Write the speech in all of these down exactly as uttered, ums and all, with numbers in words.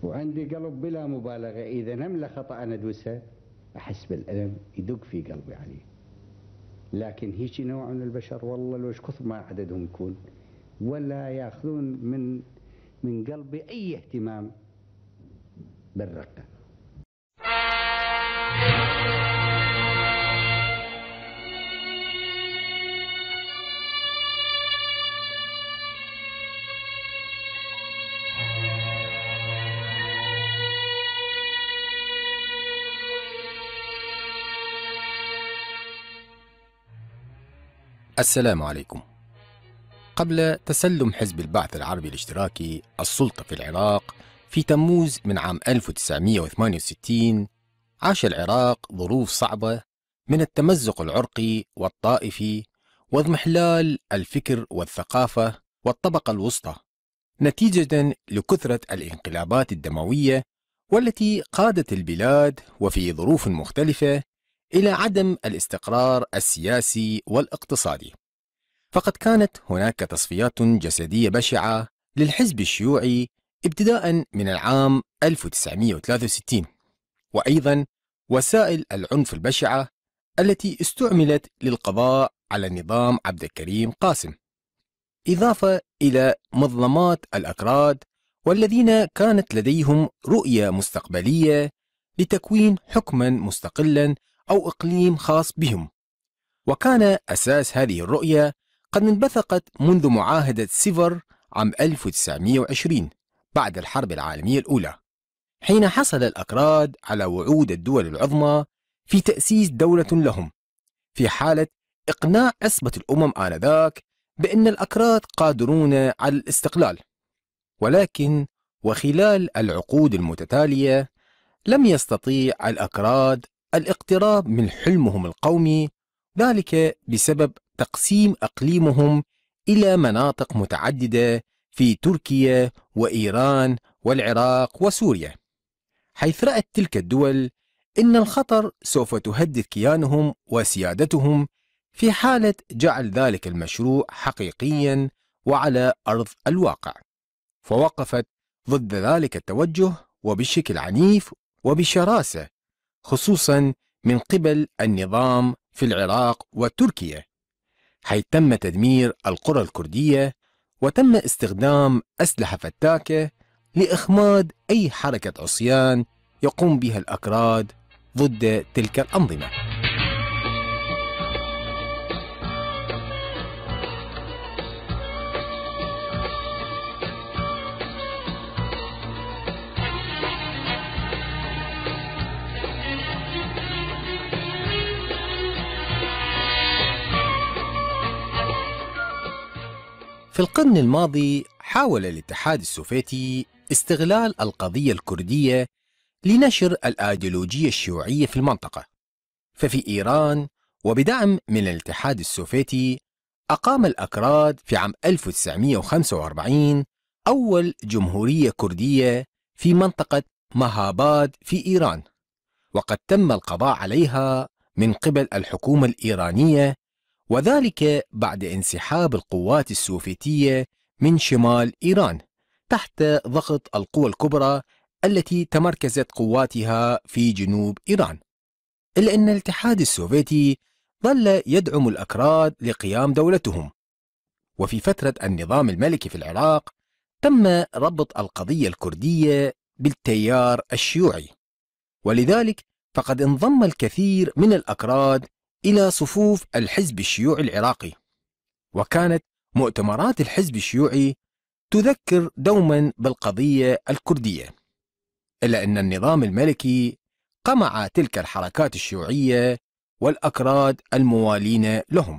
وعندي قلب بلا مبالغة، إذا نملة خطأ أنا أدوسها أحس بالألم يدق في قلبي عليه. لكن هيك نوع من البشر والله لو كثر ما عددهم يكون ولا ياخذون من من قلبي أي اهتمام بالرقة. السلام عليكم. قبل تسلم حزب البعث العربي الاشتراكي السلطة في العراق في تموز من عام ألف وتسعمئة وثمانية وستين، عاش العراق ظروف صعبة من التمزق العرقي والطائفي واضمحلال الفكر والثقافة والطبقة الوسطى، نتيجة لكثرة الانقلابات الدموية والتي قادت البلاد وفي ظروف مختلفة إلى عدم الاستقرار السياسي والاقتصادي. فقد كانت هناك تصفيات جسدية بشعة للحزب الشيوعي ابتداء من العام ألف وتسعمئة وثلاثة وستين، وأيضا وسائل العنف البشعة التي استعملت للقضاء على نظام عبد الكريم قاسم، إضافة إلى مظلمات الأكراد والذين كانت لديهم رؤية مستقبلية لتكوين حكما مستقلا أو إقليم خاص بهم. وكان أساس هذه الرؤية قد انبثقت منذ معاهدة سيفر عام ألف وتسعمئة وعشرين بعد الحرب العالمية الأولى، حين حصل الأكراد على وعود الدول العظمى في تأسيس دولة لهم، في حالة إقناع عصبة الأمم آنذاك بأن الأكراد قادرون على الاستقلال. ولكن وخلال العقود المتتالية لم يستطيع الأكراد الاقتراب من حلمهم القومي، ذلك بسبب تقسيم أقليمهم إلى مناطق متعددة في تركيا وإيران والعراق وسوريا، حيث رأت تلك الدول إن الخطر سوف تهدد كيانهم وسيادتهم في حالة جعل ذلك المشروع حقيقيا وعلى أرض الواقع. فوقفت ضد ذلك التوجه وبشكل عنيف وبشراسة، خصوصا من قبل النظام في العراق وتركيا، حيث تم تدمير القرى الكردية وتم استخدام أسلحة فتاكة لإخماد أي حركة عصيان يقوم بها الأكراد ضد تلك الأنظمة. في القرن الماضي حاول الاتحاد السوفيتي استغلال القضية الكردية لنشر الأيديولوجية الشيوعية في المنطقة. ففي إيران وبدعم من الاتحاد السوفيتي أقام الأكراد في عام ألف وتسعمئة وخمسة وأربعين أول جمهورية كردية في منطقة مهاباد في إيران، وقد تم القضاء عليها من قبل الحكومة الإيرانية، وذلك بعد انسحاب القوات السوفيتية من شمال إيران تحت ضغط القوى الكبرى التي تمركزت قواتها في جنوب إيران. إلا أن الاتحاد السوفيتي ظل يدعم الأكراد لقيام دولتهم. وفي فترة النظام الملكي في العراق تم ربط القضية الكردية بالتيار الشيوعي، ولذلك فقد انضم الكثير من الأكراد إلى صفوف الحزب الشيوعي العراقي، وكانت مؤتمرات الحزب الشيوعي تذكر دوما بالقضية الكردية. إلا أن النظام الملكي قمع تلك الحركات الشيوعية والأكراد الموالين لهم،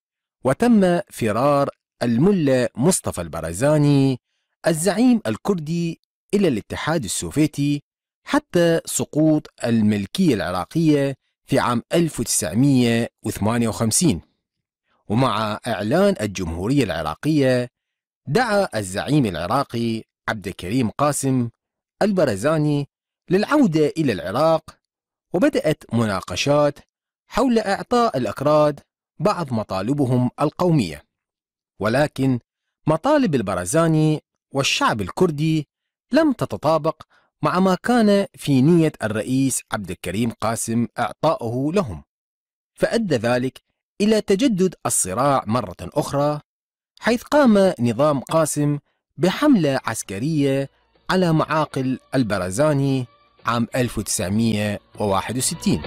وتم فرار الملا مصطفى البرزاني الزعيم الكردي إلى الاتحاد السوفيتي حتى سقوط الملكية العراقية في عام ألف وتسعمئة وثمانية وخمسين. ومع إعلان الجمهورية العراقية دعا الزعيم العراقي عبد الكريم قاسم البرزاني للعودة إلى العراق، وبدأت مناقشات حول إعطاء الأكراد بعض مطالبهم القومية. ولكن مطالب البرزاني والشعب الكردي لم تتطابق مع ما كان في نية الرئيس عبد الكريم قاسم إعطاؤه لهم، فأدى ذلك إلى تجدد الصراع مرة أخرى، حيث قام نظام قاسم بحملة عسكرية على معاقل البرزاني عام ألف وتسعمئة وواحد وستين.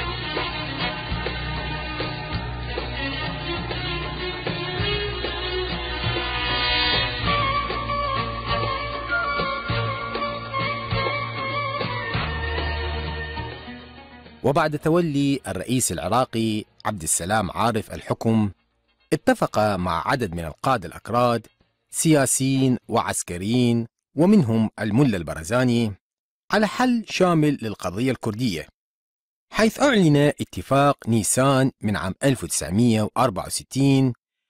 وبعد تولي الرئيس العراقي عبد السلام عارف الحكم، اتفق مع عدد من القادة الأكراد سياسيين وعسكريين ومنهم الملا البرزاني على حل شامل للقضية الكردية، حيث أعلن اتفاق نيسان من عام ألف وتسعمئة وأربعة وستين،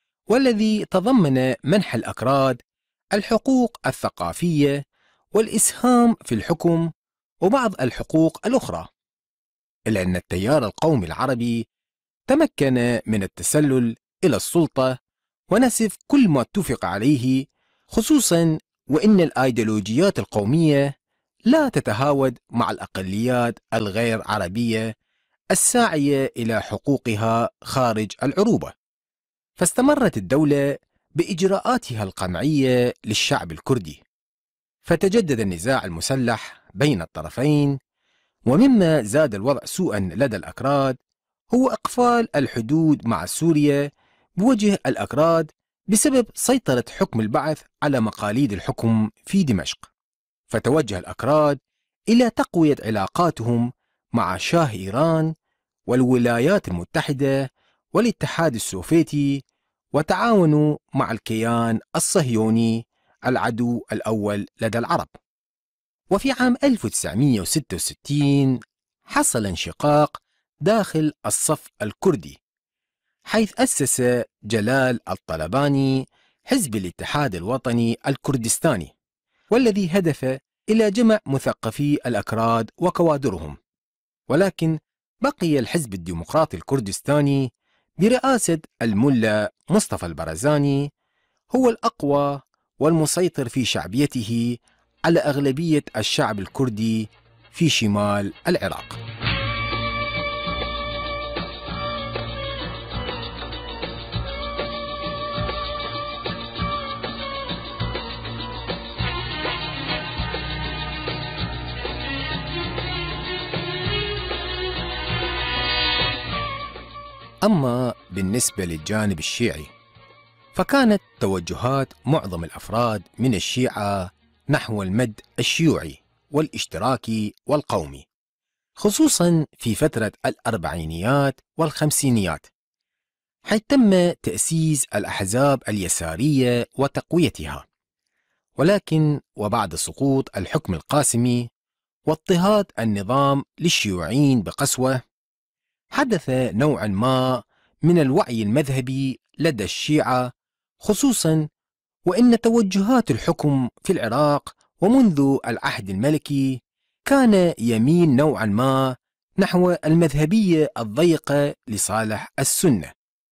والذي تضمن منح الأكراد الحقوق الثقافية والإسهام في الحكم وبعض الحقوق الأخرى، إلا أن التيار القومي العربي تمكن من التسلل إلى السلطة ونسف كل ما اتفق عليه، خصوصا وإن الأيديولوجيات القومية لا تتهاود مع الأقليات الغير عربية الساعية إلى حقوقها خارج العروبة. فاستمرت الدولة بإجراءاتها القمعية للشعب الكردي، فتجدد النزاع المسلح بين الطرفين. ومما زاد الوضع سوءا لدى الأكراد هو إقفال الحدود مع سوريا بوجه الأكراد بسبب سيطرة حكم البعث على مقاليد الحكم في دمشق، فتوجه الأكراد إلى تقوية علاقاتهم مع شاه إيران والولايات المتحدة والاتحاد السوفيتي، وتعاونوا مع الكيان الصهيوني العدو الأول لدى العرب. وفي عام ألف وتسعمئة وستة وستين حصل انشقاق داخل الصف الكردي، حيث أسس جلال الطلباني حزب الاتحاد الوطني الكردستاني، والذي هدف إلى جمع مثقفي الأكراد وكوادرهم. ولكن بقي الحزب الديمقراطي الكردستاني برئاسة الملا مصطفى البرزاني هو الأقوى والمسيطر في شعبيته على أغلبية الشعب الكردي في شمال العراق. أما بالنسبة للجانب الشيعي، فكانت توجهات معظم الأفراد من الشيعة نحو المد الشيوعي والاشتراكي والقومي، خصوصا في فترة الأربعينيات والخمسينيات، حيث تم تأسيس الأحزاب اليسارية وتقويتها. ولكن وبعد سقوط الحكم القاسمي واضطهاد النظام للشيوعيين بقسوة، حدث نوعا ما من الوعي المذهبي لدى الشيعة، خصوصا وإن توجهات الحكم في العراق ومنذ العهد الملكي كان يميل نوعا ما نحو المذهبية الضيقة لصالح السنة.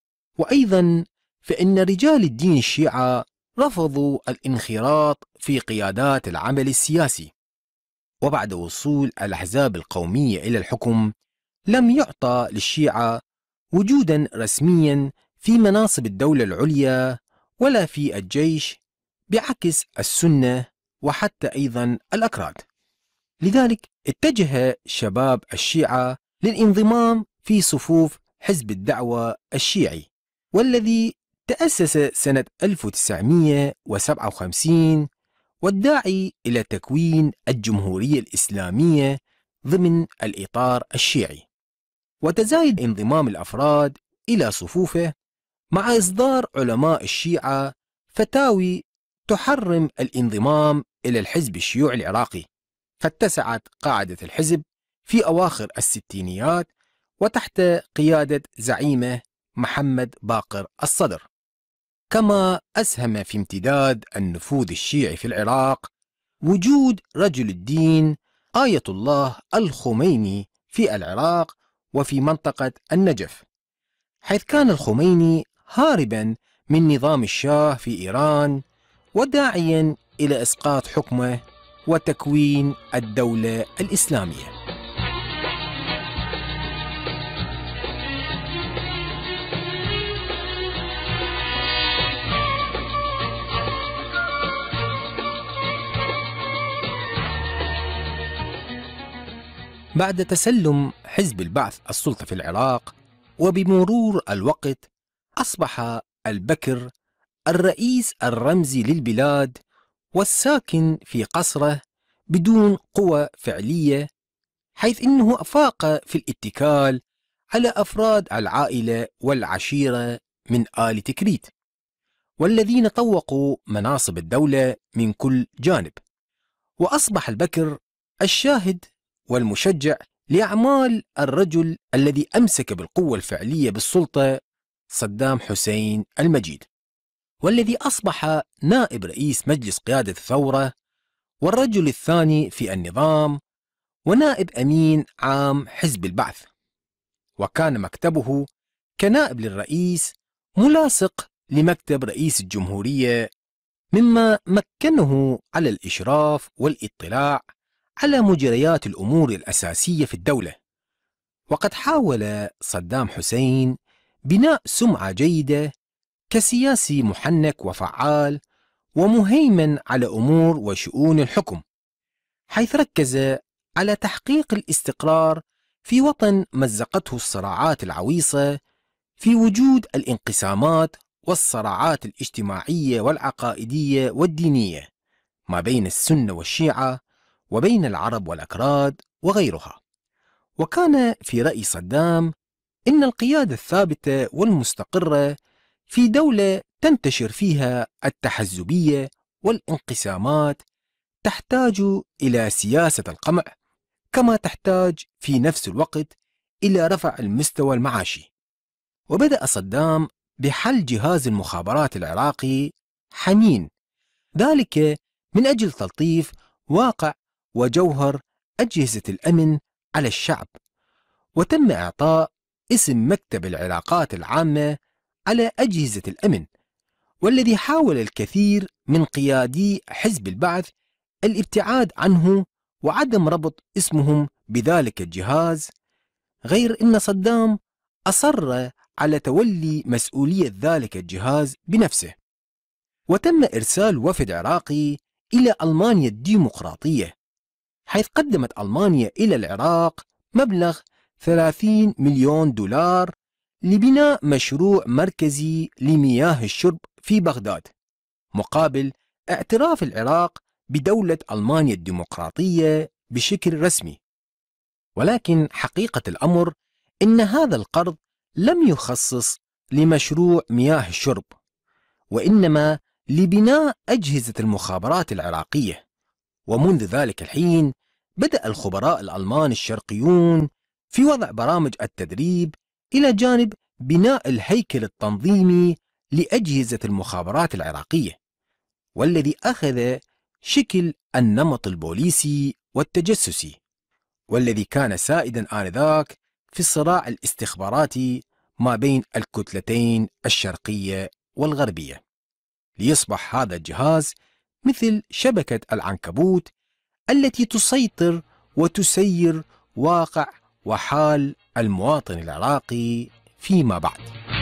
وأيضا فإن رجال الدين الشيعة رفضوا الانخراط في قيادات العمل السياسي، وبعد وصول الأحزاب القومية إلى الحكم لم يعطى للشيعة وجودا رسميا في مناصب الدولة العليا ولا في الجيش، بعكس السنة وحتى أيضا الأكراد. لذلك اتجه شباب الشيعة للانضمام في صفوف حزب الدعوة الشيعي، والذي تأسس سنة ألف وتسعمئة وسبعة وخمسين، والداعي إلى تكوين الجمهورية الإسلامية ضمن الإطار الشيعي. وتزايد انضمام الأفراد إلى صفوفه مع إصدار علماء الشيعة فتاوي تحرم الانضمام إلى الحزب الشيوعي العراقي، فاتسعت قاعدة الحزب في أواخر الستينيات وتحت قيادة زعيمه محمد باقر الصدر. كما أسهم في امتداد النفوذ الشيعي في العراق وجود رجل الدين آية الله الخميني في العراق وفي منطقة النجف، حيث كان الخميني هاربا من نظام الشاه في إيران وداعيا إلى إسقاط حكمه وتكوين الدولة الإسلامية. بعد تسلم حزب البعث السلطة في العراق وبمرور الوقت، أصبح البكر الرئيس الرمزي للبلاد والساكن في قصره بدون قوى فعلية، حيث إنه أفاق في الاتكال على أفراد العائلة والعشيرة من آل تكريت، والذين طوقوا مناصب الدولة من كل جانب. وأصبح البكر الشاهد والمشجع لأعمال الرجل الذي أمسك بالقوة الفعلية بالسلطة، صدام حسين المجيد، والذي أصبح نائب رئيس مجلس قيادة الثورة والرجل الثاني في النظام ونائب أمين عام حزب البعث. وكان مكتبه كنائب للرئيس ملاصق لمكتب رئيس الجمهورية، مما مكنه على الإشراف والاطلاع على مجريات الأمور الأساسية في الدولة. وقد حاول صدام حسين بناء سمعة جيدة كسياسي محنك وفعال ومهيمن على أمور وشؤون الحكم، حيث ركز على تحقيق الاستقرار في وطن مزقته الصراعات العويصة في وجود الانقسامات والصراعات الاجتماعية والعقائدية والدينية ما بين السنة والشيعة وبين العرب والأكراد وغيرها. وكان في رأي صدام إن القيادة الثابتة والمستقرة في دولة تنتشر فيها التحزبية والانقسامات تحتاج إلى سياسة القمع، كما تحتاج في نفس الوقت إلى رفع المستوى المعاشي. وبدأ صدام بحل جهاز المخابرات العراقي حنين، ذلك من أجل تلطيف واقع وجوهر أجهزة الأمن على الشعب. وتم إعطاء اسم مكتب العلاقات العامة على أجهزة الأمن، والذي حاول الكثير من قيادي حزب البعث الابتعاد عنه وعدم ربط اسمهم بذلك الجهاز، غير أن صدام أصر على تولي مسؤولية ذلك الجهاز بنفسه. وتم إرسال وفد عراقي إلى ألمانيا الديمقراطية، حيث قدمت ألمانيا إلى العراق مبلغ ثلاثين مليون دولار لبناء مشروع مركزي لمياه الشرب في بغداد، مقابل اعتراف العراق بدولة ألمانيا الديمقراطية بشكل رسمي. ولكن حقيقة الأمر إن هذا القرض لم يخصص لمشروع مياه الشرب، وإنما لبناء أجهزة المخابرات العراقية. ومنذ ذلك الحين بدأ الخبراء الألمان الشرقيون في وضع برامج التدريب إلى جانب بناء الهيكل التنظيمي لأجهزة المخابرات العراقية، والذي أخذ شكل النمط البوليسي والتجسسي، والذي كان سائدا آنذاك في الصراع الاستخباراتي ما بين الكتلتين الشرقية والغربية، ليصبح هذا الجهاز مثل شبكة العنكبوت التي تسيطر وتسير واقع وحال المواطن العراقي فيما بعد.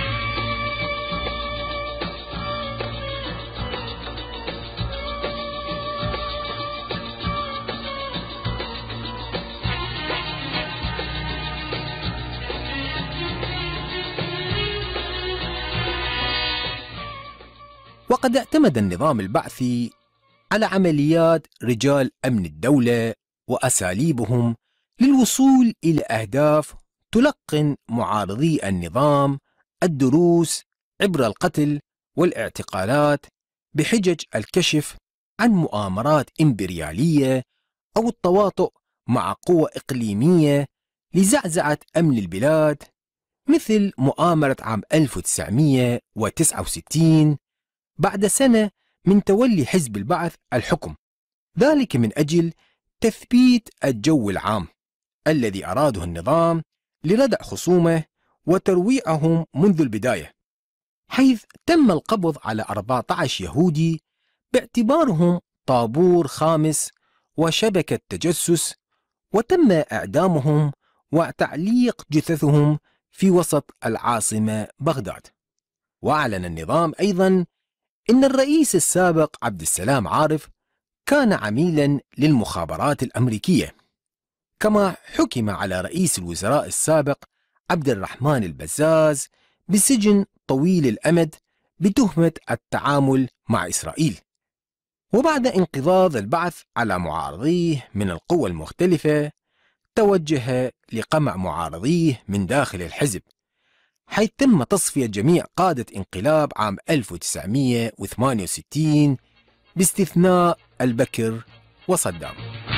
وقد اعتمد النظام البعثي على عمليات رجال أمن الدولة وأساليبهم للوصول إلى أهداف تلقن معارضي النظام الدروس عبر القتل والاعتقالات بحجج الكشف عن مؤامرات إمبريالية أو التواطؤ مع قوى إقليمية لزعزعة أمن البلاد، مثل مؤامرة عام ألف وتسعمئة وتسعة وستين بعد سنة من تولي حزب البعث الحكم، ذلك من أجل تثبيت الجو العام الذي أراده النظام لردع خصومه وترويعهم منذ البداية، حيث تم القبض على أربعة عشر يهودي باعتبارهم طابور خامس وشبكة تجسس، وتم إعدامهم وتعليق جثثهم في وسط العاصمة بغداد. وأعلن النظام أيضا إن الرئيس السابق عبد السلام عارف كان عميلا للمخابرات الأمريكية، كما حكم على رئيس الوزراء السابق عبد الرحمن البزاز بسجن طويل الأمد بتهمة التعامل مع إسرائيل. وبعد انقضاض البعث على معارضيه من القوى المختلفة، توجه لقمع معارضيه من داخل الحزب، حيث تم تصفية جميع قادة انقلاب عام ألف وتسعمئة وثمانية وستين باستثناء البكر وصدام.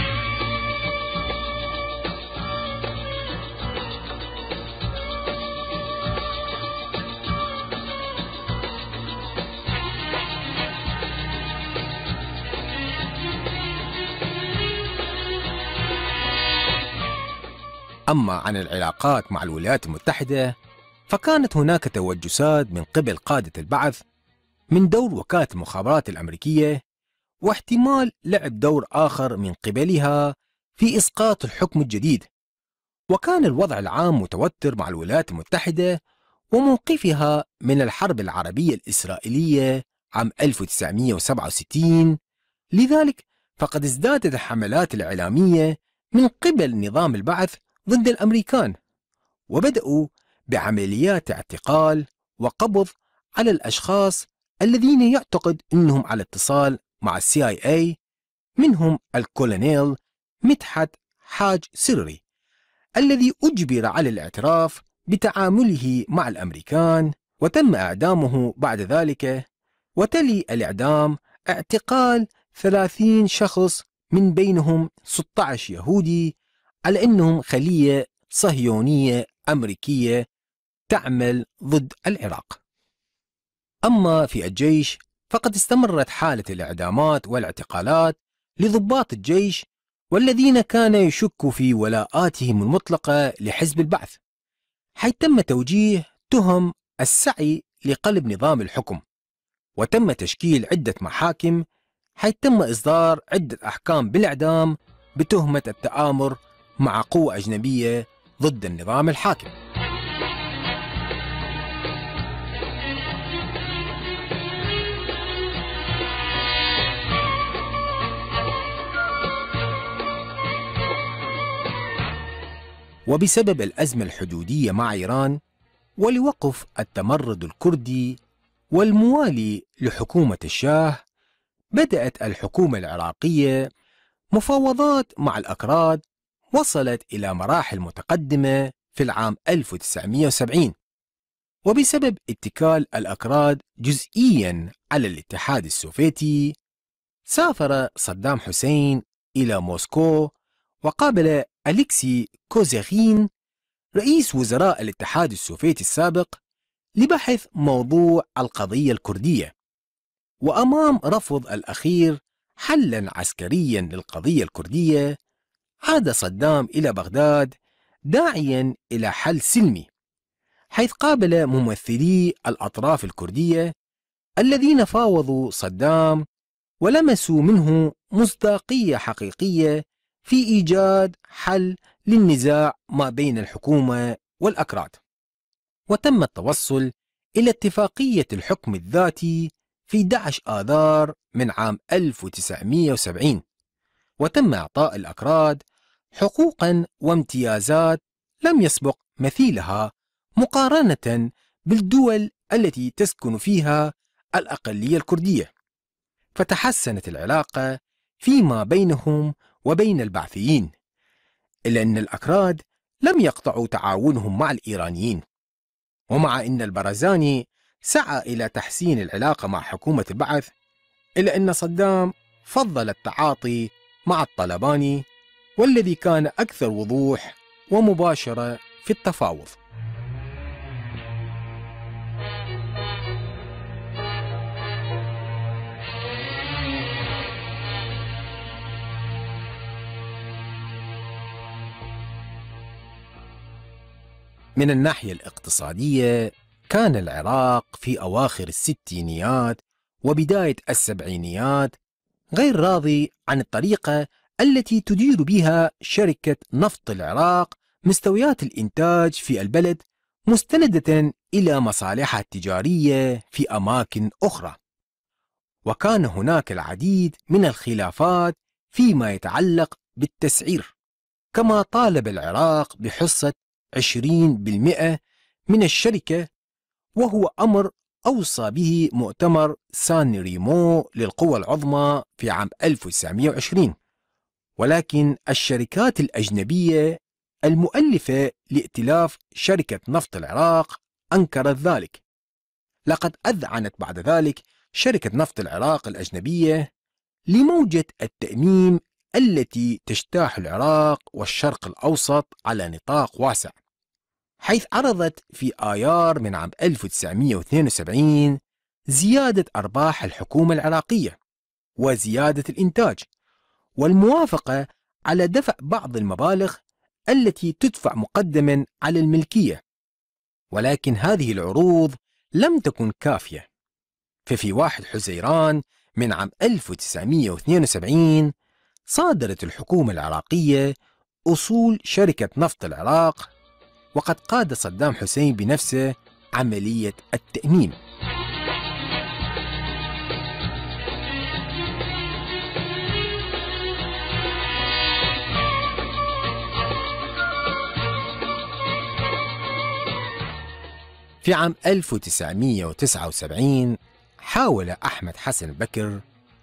أما عن العلاقات مع الولايات المتحدة، فكانت هناك توجسات من قبل قادة البعث من دور وكالة المخابرات الأمريكية، واحتمال لعب دور آخر من قبلها في إسقاط الحكم الجديد. وكان الوضع العام متوتر مع الولايات المتحدة وموقفها من الحرب العربية الإسرائيلية عام ألف وتسعمئة وسبعة وستين، لذلك فقد ازدادت الحملات الإعلامية من قبل نظام البعث ضد الأمريكان، وبدأوا بعمليات اعتقال وقبض على الأشخاص الذين يعتقد أنهم على اتصال مع السي آي إيه، منهم الكولونيل مدحت حاج سرري الذي أجبر على الاعتراف بتعامله مع الأمريكان، وتم إعدامه بعد ذلك. وتلي الإعدام اعتقال ثلاثين شخص، من بينهم ستة عشر يهودي، على أنهم خلية صهيونية أمريكية تعمل ضد العراق. أما في الجيش فقد استمرت حالة الإعدامات والاعتقالات لضباط الجيش والذين كان يشك في ولاءاتهم المطلقة لحزب البعث، حيث تم توجيه تهم السعي لقلب نظام الحكم، وتم تشكيل عدة محاكم، حيث تم إصدار عدة أحكام بالإعدام بتهمة التآمر مع قوة أجنبية ضد النظام الحاكم. وبسبب الأزمة الحدودية مع إيران ولوقف التمرد الكردي والموالي لحكومة الشاه، بدأت الحكومة العراقية مفاوضات مع الأكراد وصلت إلى مراحل متقدمة في العام ألف وتسعمئة وسبعين. وبسبب اتكال الأكراد جزئياً على الاتحاد السوفيتي، سافر صدام حسين إلى موسكو وقابل أليكسي كوزيغين رئيس وزراء الاتحاد السوفيتي السابق لبحث موضوع القضية الكردية. وأمام رفض الأخير حلاً عسكرياً للقضية الكردية، عاد صدام إلى بغداد داعياً إلى حل سلمي، حيث قابل ممثلي الأطراف الكردية الذين فاوضوا صدام ولمسوا منه مصداقية حقيقية في إيجاد حل للنزاع ما بين الحكومة والأكراد. وتم التوصل إلى اتفاقية الحكم الذاتي في أحد عشر آذار من عام ألف وتسعمئة وسبعين، وتم إعطاء الأكراد حقوقاً وامتيازات لم يسبق مثيلها مقارنة بالدول التي تسكن فيها الأقلية الكردية. فتحسنت العلاقة فيما بينهم وبين البعثيين، إلا أن الأكراد لم يقطعوا تعاونهم مع الإيرانيين. ومع أن البرزاني سعى إلى تحسين العلاقة مع حكومة البعث، إلا أن صدام فضل التعاطي مع الطلباني، والذي كان أكثر وضوح ومباشرة في التفاوض. من الناحية الاقتصادية، كان العراق في أواخر الستينيات وبداية السبعينيات غير راضي عن الطريقة التي تدير بها شركة نفط العراق مستويات الإنتاج في البلد، مستندة إلى مصالحها التجارية في أماكن أخرى. وكان هناك العديد من الخلافات فيما يتعلق بالتسعير، كما طالب العراق بحصة عشرين بالمئة من الشركة، وهو أمر أوصى به مؤتمر سان ريمو للقوى العظمى في عام ألف وتسعمئة وعشرين. ولكن الشركات الأجنبية المؤلفة لائتلاف شركة نفط العراق أنكرت ذلك. لقد أذعنت بعد ذلك شركة نفط العراق الأجنبية لموجة التأميم التي تجتاح العراق والشرق الأوسط على نطاق واسع، حيث عرضت في آيار من عام ألف وتسعمئة واثنين وسبعين زيادة أرباح الحكومة العراقية وزيادة الإنتاج، والموافقة على دفع بعض المبالغ التي تدفع مقدما على الملكية. ولكن هذه العروض لم تكن كافية، ففي واحد حزيران من عام ألف وتسعمئة واثنين وسبعين صادرت الحكومة العراقية أصول شركة نفط العراق، وقد قاد صدام حسين بنفسه عملية التأميم. في عام ألف وتسعمئة وتسعة وسبعين حاول أحمد حسن بكر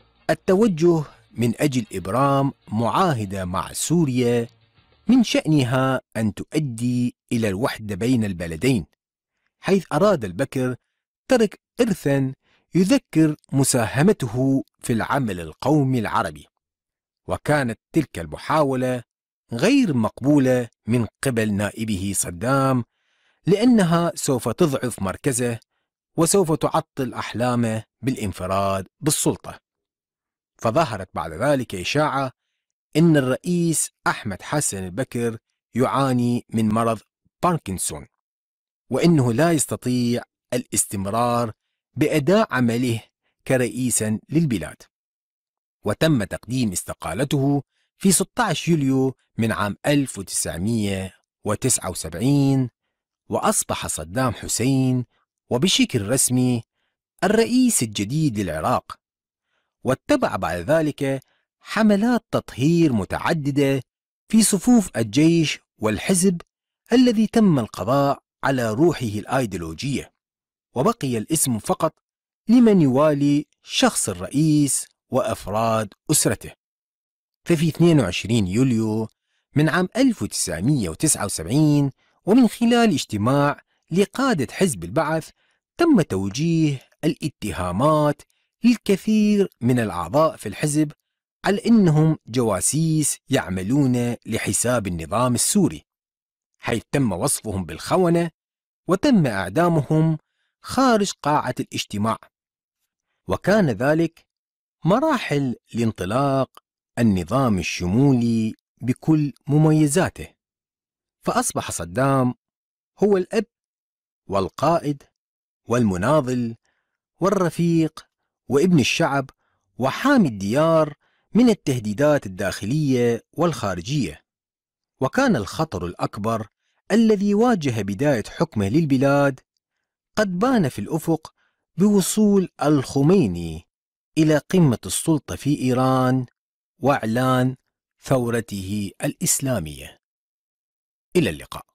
التوجه من أجل إبرام معاهدة مع سوريا من شأنها أن تؤدي إلى الوحدة بين البلدين، حيث أراد البكر ترك إرثا يذكر مساهمته في العمل القومي العربي. وكانت تلك المحاولة غير مقبولة من قبل نائبه صدام، لأنها سوف تضعف مركزه وسوف تعطل أحلامه بالانفراد بالسلطة. فظهرت بعد ذلك إشاعة إن الرئيس أحمد حسن بكر يعاني من مرض باركنسون، وإنه لا يستطيع الاستمرار بأداء عمله كرئيسا للبلاد. وتم تقديم استقالته في ستة عشر يوليو من عام ألف وتسعمئة وتسعة وسبعين، وأصبح صدام حسين وبشكل رسمي الرئيس الجديد للعراق. واتبع بعد ذلك حملات تطهير متعددة في صفوف الجيش والحزب الذي تم القضاء على روحه الأيديولوجية، وبقي الاسم فقط لمن يوالي شخص الرئيس وأفراد أسرته. ففي اثنين وعشرين يوليو من عام ألف وتسعمئة وتسعة وسبعين، ومن خلال اجتماع لقادة حزب البعث، تم توجيه الاتهامات للكثير من الأعضاء في الحزب على أنهم جواسيس يعملون لحساب النظام السوري، حيث تم وصفهم بالخونة وتم إعدامهم خارج قاعة الاجتماع. وكان ذلك مراحل لانطلاق النظام الشمولي بكل مميزاته، فأصبح صدام هو الأب والقائد والمناضل والرفيق وابن الشعب وحامي الديار من التهديدات الداخلية والخارجية. وكان الخطر الأكبر الذي واجه بداية حكمه للبلاد قد بان في الأفق بوصول الخميني إلى قمة السلطة في إيران وإعلان ثورته الإسلامية. إلى اللقاء.